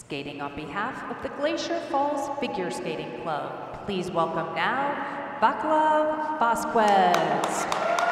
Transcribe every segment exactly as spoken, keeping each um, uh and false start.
Skating on behalf of the Glacier Falls Figure Skating Club, please welcome now Vaclav Vasquez.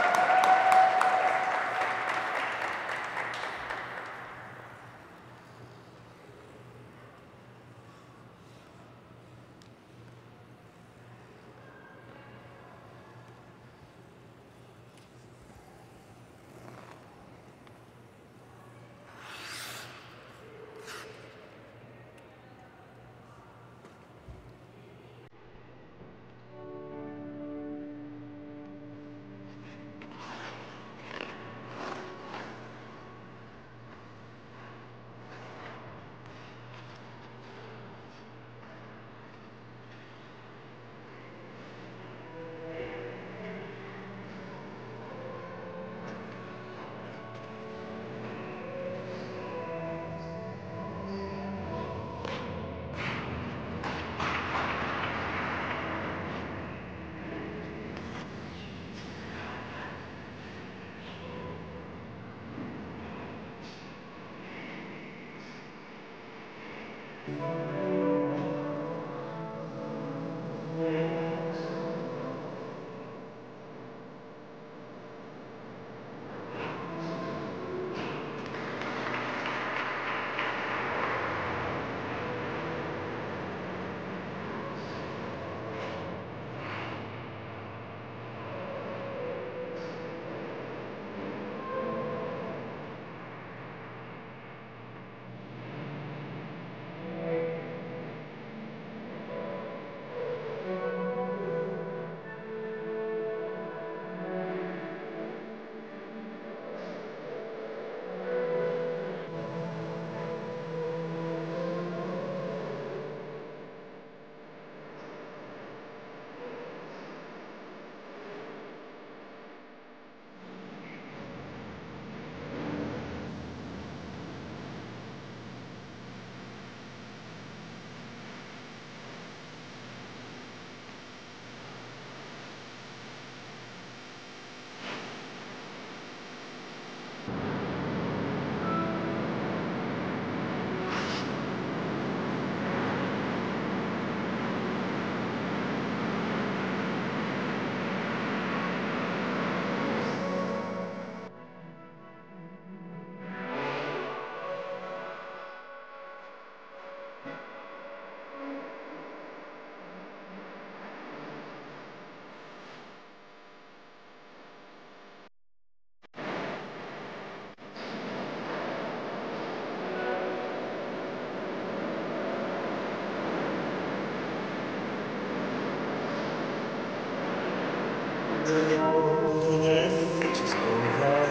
The golden age is over.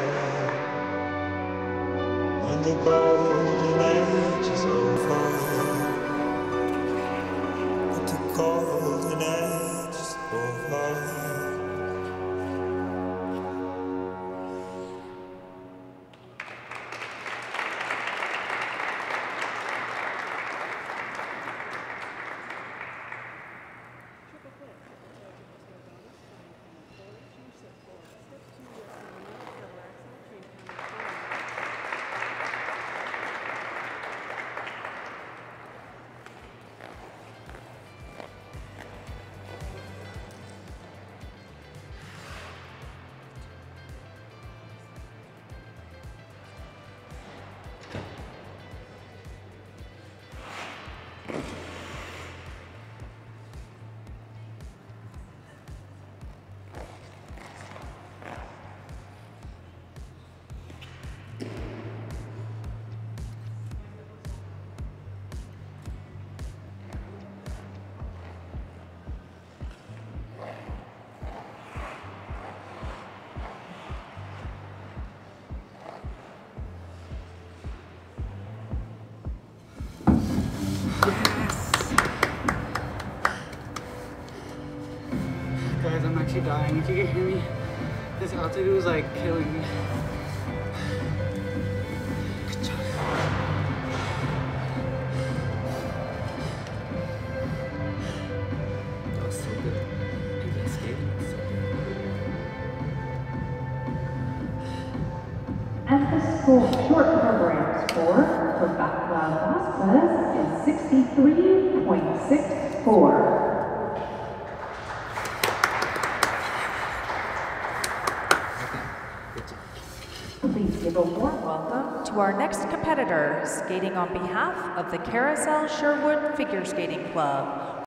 When the golden age is over. But the golden age is over. Guys, I'm actually dying. If you can hear me, this altitude was like killing me. Good job. That was so good. And that skating was so good. And the school short program score for Vaclav Vasquez is sixty-three point six four. Please give a warm Welcome to our next competitor, skating on behalf of the Carousel Sherwood Figure Skating Club.